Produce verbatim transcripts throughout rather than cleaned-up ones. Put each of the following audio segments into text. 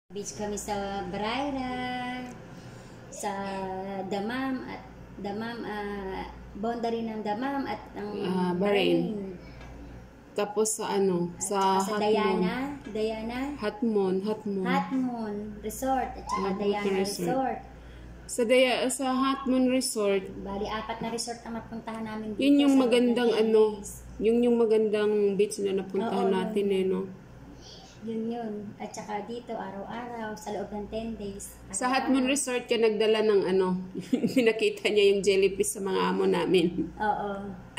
Beach kami sa Baraira, sa Damam at Damam, ah, boundary ng Damam at ng Ah, Bahrain. Tapos sa ano, At sa saka sa Hatmon. Diana, Diana, Hatmon, Hatmon. Hatmon Resort at saka Ah, Diana Resort. Resort. Sa Daya, sa Hatmon Resort, Bali, apat na resort ang mapuntahan namin dito. yun yung sa magandang loob ng ano, days. yun yung magandang beach na napuntahan Oo, natin yun. eh, no? Yun yun. At saka dito, araw-araw, sa loob ng ten days. Sa Hatmon Resort ka nagdala ng ano, pinakita niya yung jellyfish sa mga amo namin. Oo.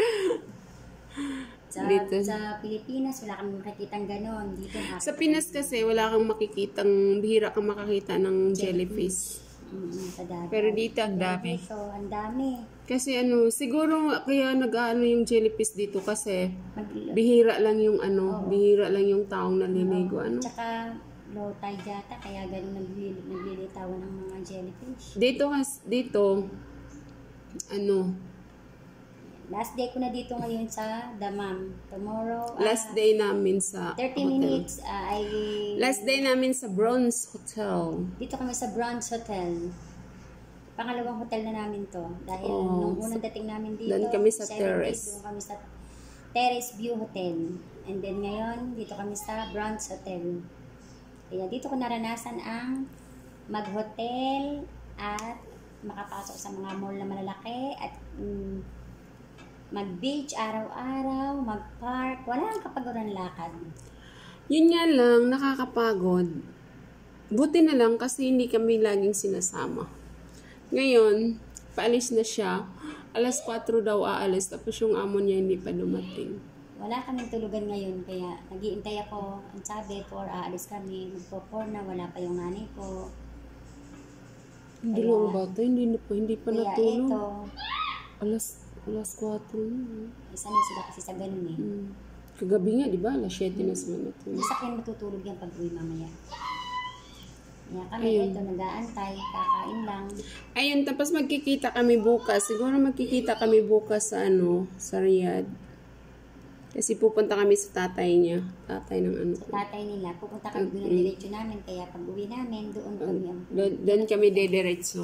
Sa, Dito. sa Pilipinas, wala kang makikitang ganon. Dito, Sa Pinas kasi wala kang makikitang, bihira kang makakita ng jellyfish. Mm, sa dagat. Pero dito ang dami. Dito, ang dami. Kasi ano, siguro kaya nag-ano yung jellyfish dito kasi Mag- bihira lang yung ano, Oo. bihira lang yung taong naliligo. Ano? Tsaka low tide yata, kaya ganun naglili- naglilitawan ng mga jellyfish. Dito kas dito ano, Last day ko na dito ngayon sa Damam. Tomorrow, last ah, day namin sa thirty hotel. minutes, ah, ay... Last day namin sa Bronze Hotel. Dito kami sa Bronze Hotel. Pangalawang hotel na namin to. Dahil Oo. nung unang dating namin dito, Doon kami sa seven terrace. days, doon kami sa Terrace View Hotel. And then ngayon, dito kami sa Bronze Hotel. Kaya dito ko naranasan ang mag-hotel at makapasok sa mga mall na malalaki at mm, mag-beach araw-araw, mag-park. Wala ang kapaguran lakad. Yun nga lang, nakakapagod. Buti na lang kasi hindi kami laging sinasama. Ngayon, paalis na siya. alas kwatro daw aalis, tapos yung amo niya hindi pa dumating. Wala kaming tulugan ngayon, kaya nag-iintay ako. Ang sabi, four, aalis kami. Magpo-four na, wala pa yung nanay ko. Hindi Kaya- lang bata, hindi, na pa, hindi pa Kaya natulog. ito, Alas, alas kwatro na. isa na sila kasi sa ganun eh. Hmm. Kagabi nga, di ba? alas siyete na sila natulog. Isa kayo matutulog yan pag uwi mamaya. Kaya kami Ayun. ito, nag-aantay, kakain lang. Ayun, tapos magkikita kami bukas. Siguro magkikita kami bukas sa ano, sa Riyadh. Kasi pupunta kami sa tatay niya. Tatay ng ano Sa ko. tatay nila, pupunta kami doon Mm. ng diretso namin. Kaya pag uwi namin, doon kami. ang- Doon, doon kami dediretso.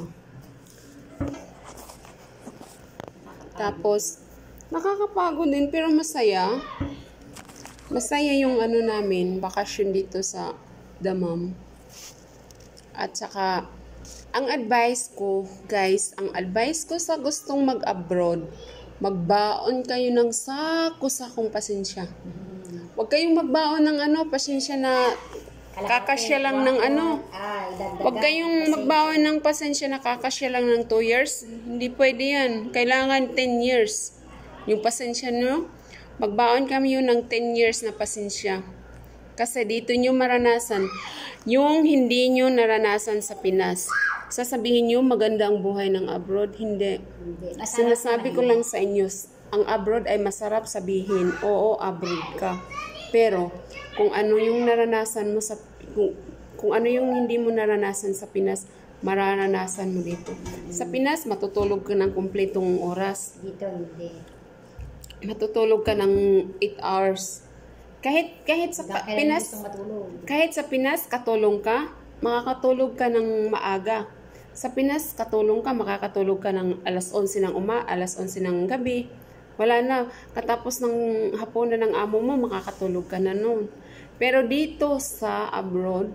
Tapos, nakakapagod din pero masaya. Masaya yung ano namin, bakasyon dito sa Damam. At saka, ang advice ko, guys, ang advice ko sa gustong mag-abroad, magbaon kayo ng sako-sakong pasensya. Huwag kayong magbaon ng ano, pasensya na kakasya lang ng ano. Ay, dagdagan. Huwag kayong magbaon ng pasensya na kakasya lang ng two years. Hindi pwede yan. Kailangan ten years. Yung pasensya nyo, magbaon kami yun ng ten years na pasensya. Kasi dito nyo maranasan yung hindi nyo naranasan sa Pinas. Sasabihin nyo maganda ang buhay ng abroad. Hindi. Hindi. Masarap Sinasabi naman ko yun. lang sa inyo, ang abroad ay masarap sabihin, oo, abroad ka. Pero, kung ano yung naranasan mo sa, kung, kung ano yung hindi mo naranasan sa Pinas, mararanasan mo dito. Sa Pinas, matutulog ka ng kumpletong oras. Dito, hindi. Matutulog ka ng eight hours. Kahit, kahit sa pa- Kaya Pinas, gustong matulog. kahit sa Pinas, katulong ka, makakatulog ka ng maaga. Sa Pinas, katulong ka, makakatulog ka ng alas onse ng uma, alas onse ng gabi. Wala na, katapos ng hapunan ng amo mo, makakatulog ka na noon. Pero dito sa abroad,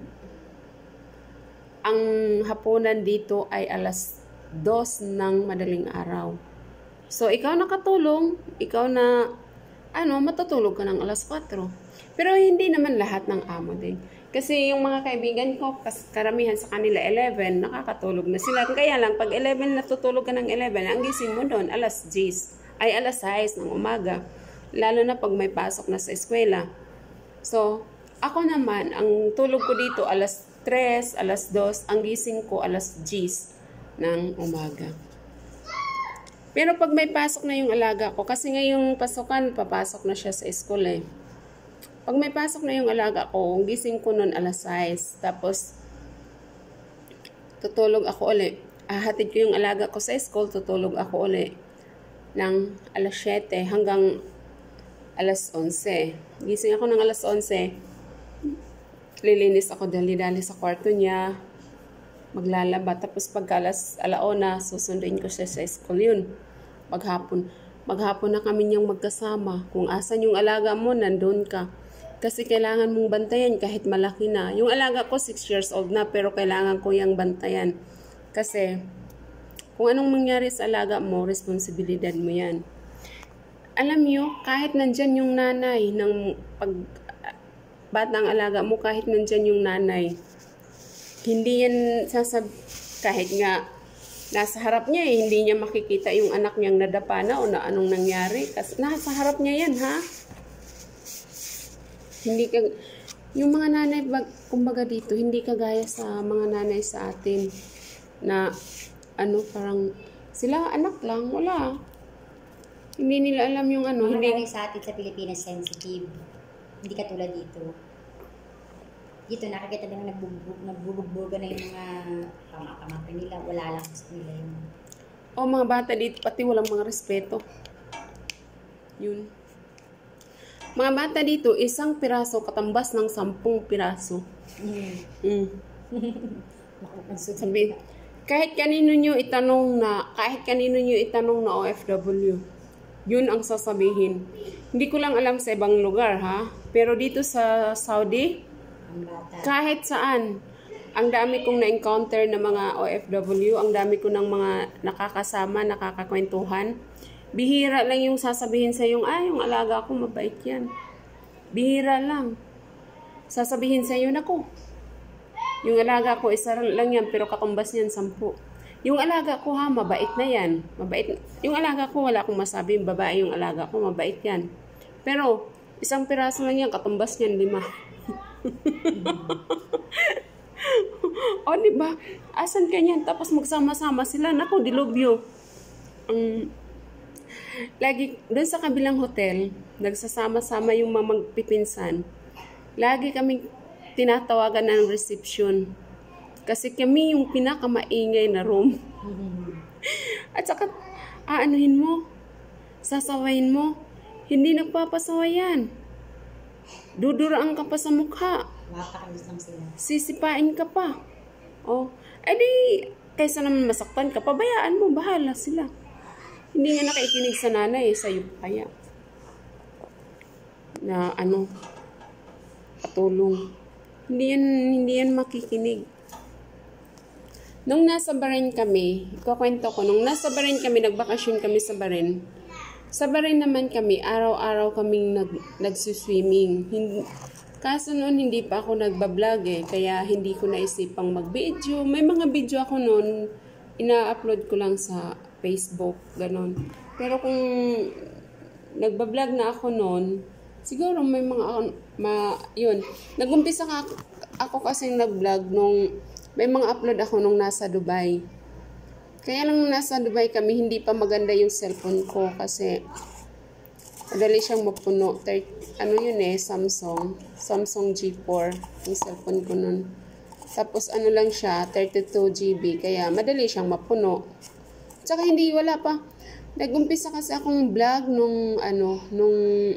ang hapunan dito ay alas dos ng madaling araw. So, ikaw nakatulong, ikaw na, ano, matutulog ka ng alas kwatro. Pero hindi naman lahat ng amo din. Kasi yung mga kaibigan ko, kas karamihan sa kanila eleven, nakakatulog na sila. Kaya lang, pag eleven natutulog ka ng eleven, ang gising mo doon, alas diyes, ay alas sais ng umaga. Lalo na pag may pasok na sa eskwela. So, ako naman, ang tulog ko dito, alas tres, alas dos, ang gising ko, alas diyes ng umaga. Pero pag may pasok na yung alaga ko, kasi ngayong pasukan, papasok na siya sa school eh. Pag may pasok na yung alaga ko, ang gising ko nun alas sais. Tapos, tutulog ako uli. Ahatid ko yung alaga ko sa school, tutulog ako uli. Ng alas siyete hanggang alas onse. Gising ako ng alas onse. lilinis ako dali-dali sa kwarto niya, maglalaba, tapos pagkalas alaona, susunduin ko siya sa school yun. Maghapon, maghapon na kami niyang magkasama. Kung asan yung alaga mo, nandun ka. Kasi kailangan mong bantayan kahit malaki na. Yung alaga ko, six years old na, pero kailangan ko yung bantayan. Kasi, kung anong mangyari sa alaga mo, responsibilidad mo yan. Alam nyo, kahit nandyan yung nanay ng pag batang alaga mo, kahit nandyan yung nanay, hindi yan sasab... Kahit nga, nasa harap niya eh, hindi niya makikita yung anak niyang nadapa na o na anong nangyari. Kasi nasa harap niya yan, ha? Hindi ka, yung mga nanay, kumbaga dito, hindi kagaya sa mga nanay sa atin na, ano, parang, sila anak lang, wala. Hindi nila alam yung ano. Mga hindi nanay sa atin sa Pilipinas sensitive. Hindi katulad dito. Dito, nakakita din nagbubug, nagbubugbuga na yung mga pamakamatay nila. Wala lang sa nila yung... O, mga bata dito, pati walang mga respeto. Yun. Mga bata dito, isang piraso katambas ng sampung piraso. Mm. Mm. Sabi, kahit kanino nyo itanong na, kahit kanino nyo itanong na O F W, yun ang sasabihin. Hindi ko lang alam sa ibang lugar, ha? Pero dito sa Saudi, kahit saan, ang dami kong na-encounter na mga O F W, ang dami ko ng mga nakakasama, nakakakwentuhan. Bihira lang yung sasabihin sa yung, ay, yung alaga ko, mabait yan. Bihira lang. Sasabihin sa iyo, nako, yung alaga ko, isa lang yan, pero katumbas niyan, sampu. Yung alaga ko, ha, mabait na yan. Mabait. Yung alaga ko, wala akong masabi, babae yung alaga ko, mabait yan. Pero, isang piraso lang yan, katumbas niyan, lima. O, diba? Asan ka niyan? Tapos magsama-sama sila. Nako, dilubyo. Um, lagi, doon sa kabilang hotel, nagsasama-sama yung mga magpipinsan. Lagi kaming tinatawagan ng reception. Kasi kami yung pinakamaingay na room. At saka, aanuhin mo, sasawayin mo, hindi nagpapasawayan. Duduraan ka pa sa mukha. Sisipain ka pa. Oh, edi, kaysa naman masaktan ka, pabayaan mo, bahala sila. Hindi nga nakaikinig sa nanay, sa'yo kaya. Na ano, patulong. Hindi yan, hindi yan makikinig. Nung nasa Bahrain kami, ikukwento ko, nung nasa Bahrain kami, nagbakasyon kami sa Bahrain. Sa Bahrain naman kami, araw-araw kaming nag, nagsuswimming. Hindi, kaso noon hindi pa ako nagbablog eh, kaya hindi ko naisipang mag-video. May mga video ako noon, ina-upload ko lang sa Facebook, ganon. Pero kung nagbablog na ako noon, siguro may mga, ma, yun. Nag-umpisa ka, ako kasing nag-vlog nung, may mga upload ako nung nasa Dubai. Kaya lang nasa Dubai kami, hindi pa maganda yung cellphone ko kasi madali siyang mapuno. Ano yun eh, Samsung. Samsung G four yung cellphone ko nun. Tapos ano lang siya, thirty-two gigabytes. Kaya madali siyang mapuno. Tsaka hindi, wala pa. Nag-umpisa kasi akong vlog nung ano, nung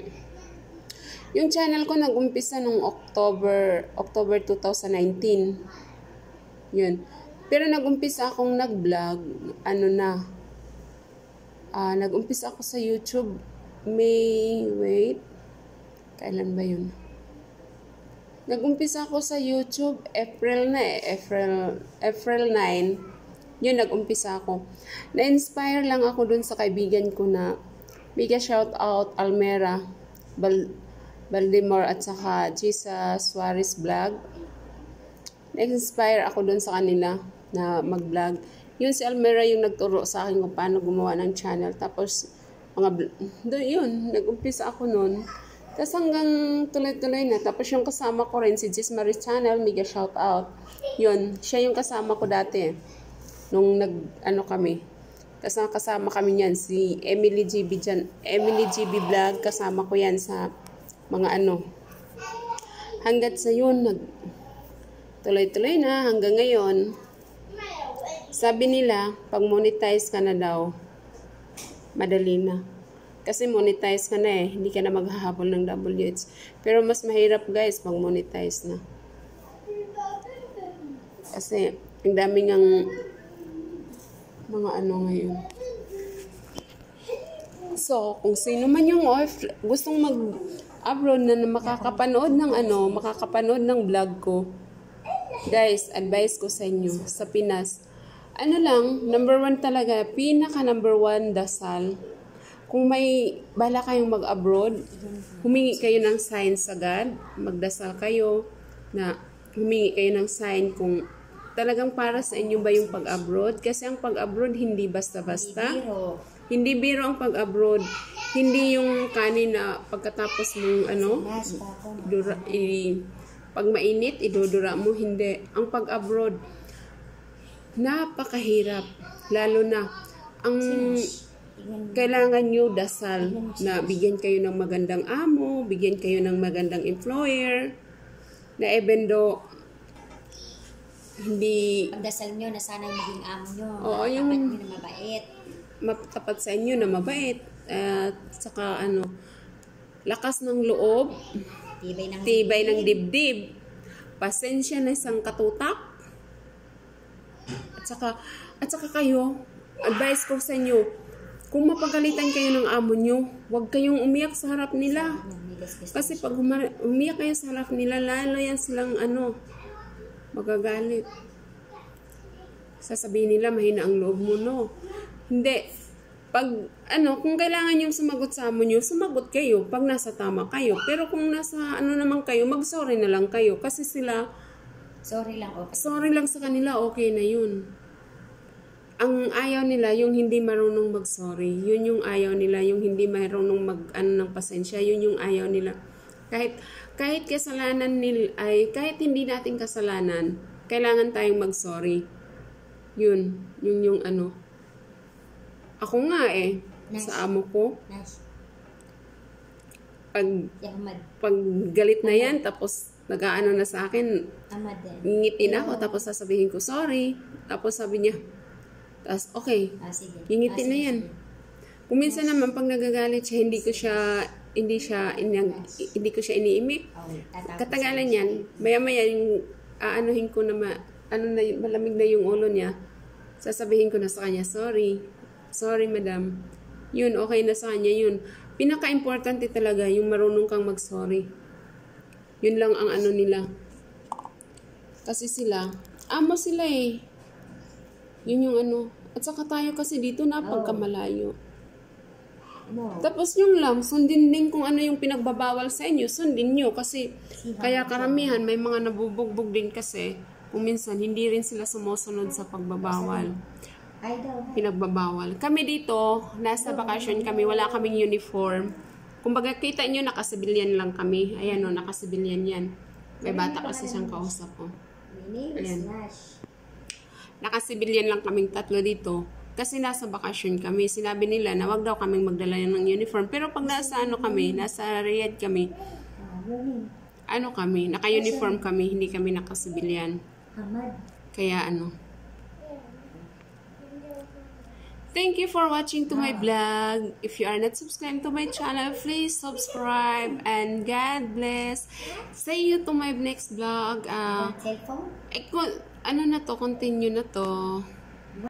yung channel ko nag-umpisa nung October, October twenty nineteen. Yun. Pero nag-umpisa akong nag-vlog, ano na, uh, nag-umpisa ako sa YouTube, May, wait, kailan ba yun? Nag-umpisa ako sa YouTube, April na eh, April, April nine, yun, nag-umpisa ako. Na-inspire lang ako dun sa kaibigan ko na, bigya shout out, Almera, Bal Baldemar at saka Gisa Suarez Vlog. Na-inspire ako dun sa kanila na mag-vlog. Yun si Almera yung nagturo sa akin kung paano gumawa ng channel. Tapos, mga doon yun, nag-umpisa ako nun. Tapos hanggang tuloy-tuloy na. Tapos yung kasama ko rin, si Jis Marie Channel, mega shout out. Yun, siya yung kasama ko dati. Nung nag, ano kami. Tapos kasama kami niyan, si Emily G B dyan. Emily G B Vlog, kasama ko yan sa mga ano. Hanggat sa yun, nag, tuloy-tuloy na hanggang ngayon. Sabi nila, pag monetize ka na daw, madali na. Kasi monetize ka na eh, hindi ka na maghahabol ng W H. Pero mas mahirap guys pag monetize na. Kasi ang daming ang mga ano ngayon. So, kung sino man yung O F, gustong mag-abroad na, na makakapanood ng ano, makakapanood ng vlog ko, guys, advice ko sa inyo, sa Pinas, ano lang, number one talaga, pinaka number one, dasal. Kung may bala kayong mag-abroad, humingi kayo ng sign sa God, magdasal kayo, na humingi kayo ng sign kung talagang para sa inyo ba yung pag-abroad. Kasi ang pag-abroad hindi basta-basta. Hindi biro ang pag-abroad. Hindi yung kanin na pagkatapos mong ano, dura, i, pag mainit, idudura mo. Hindi. Ang pag-abroad, napakahirap. Lalo na, ang kailangan nyo dasal na bigyan kayo ng magandang amo, bigyan kayo ng magandang employer, na even though hindi... Pagdasal nyo na sana yung maging amo nyo. Oo, yung... Tapat nyo na mabait. Matapat sa inyo na mabait. At saka ano, lakas ng loob, Tibay ng tibay ng dibdib, pasensya na isang katutak. At saka, at saka kayo, advice ko sa inyo, kung mapagalitan kayo ng amo nyo, huwag kayong umiyak sa harap nila. Kasi pag umiyak kayo sa harap nila, lalo yan silang ano, magagalit. Sasabihin nila, mahina ang loob mo, no? Hindi. Pag, ano, kung kailangan yung sumagot sa amo nyo, sumagot kayo pag nasa tama kayo. Pero kung nasa, ano naman kayo, mag-sorry na lang kayo. Kasi sila, sorry lang, okay. Sorry lang sa kanila, okay na yun. Ang ayaw nila, yung hindi marunong mag-sorry. Yun yung ayaw nila, yung hindi marunong mag-ano ng pasensya. Yun yung ayaw nila. Kahit, kahit kasalanan nila, ay, kahit hindi natin kasalanan, kailangan tayong mag-sorry. Yun, yun yung ano. Ako nga eh, nice. Sa amo ko. Nice. Pag, pag galit na yan, tapos nag-aano na sa akin, ngitin ako, tapos sasabihin ko, sorry. Tapos sabi niya, tapos okay, ah, sige. Ngitin ah, na yan. Kung minsan naman, pag nagagalit siya, hindi ko siya, hindi siya, inag, hindi ko siya iniimik. Katagalan yan, maya-maya yung aanuhin ko na, ma, ano na, malamig na yung ulo niya, sasabihin ko na sa kanya, sorry. Sorry, madam. Yun, okay na sa kanya yun. Pinaka-importante talaga yung marunong kang mag-sorry. Yun lang ang ano nila. Kasi sila, amo sila eh. Yun yung ano. At saka tayo kasi dito napagkamalayo. No. Tapos yung lang, sundin din kung ano yung pinagbabawal sa inyo. Sundin nyo. Kasi kaya karamihan, may mga nabubugbog din kasi. Kung minsan, hindi rin sila sumusunod sa pagbabawal. Pinagbabawal. Kami dito, nasa bakasyon kami, wala kaming uniform. Kumbaga, kita nyo, nakasibilyan lang kami. Ayan o, nakasibilyan yan. May bata kasi siyang kausap ko. Ayan. Nakasibilyan lang kaming tatlo dito. Kasi nasa bakasyon kami. Sinabi nila na wag daw kaming magdala ng uniform. Pero pag nasa ano kami, nasa Riyadh kami, ano kami, naka-uniform kami, hindi kami nakasibilyan. Kaya ano, thank you for watching to my vlog. If you are not subscribed to my channel, please subscribe. And God bless. See you to my next vlog. Uh, Cellphone? eh, ano na to? Continue na to.